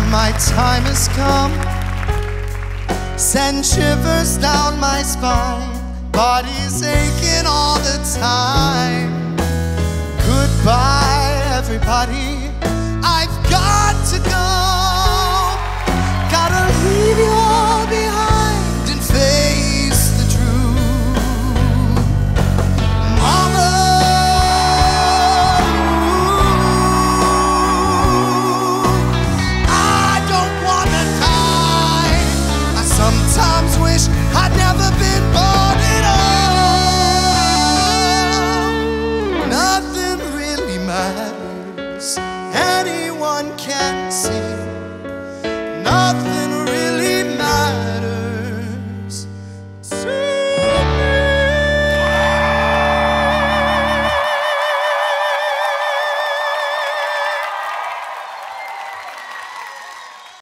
My time has come. Send shivers down my spine. Body's aching all the time. Goodbye, everybody. I've got to go. Gotta leave you all behind and face the truth. Mama, I don't wanna die. I sometimes wish I'd never been born at all. Nothing really matters. Anyone can see. Nothing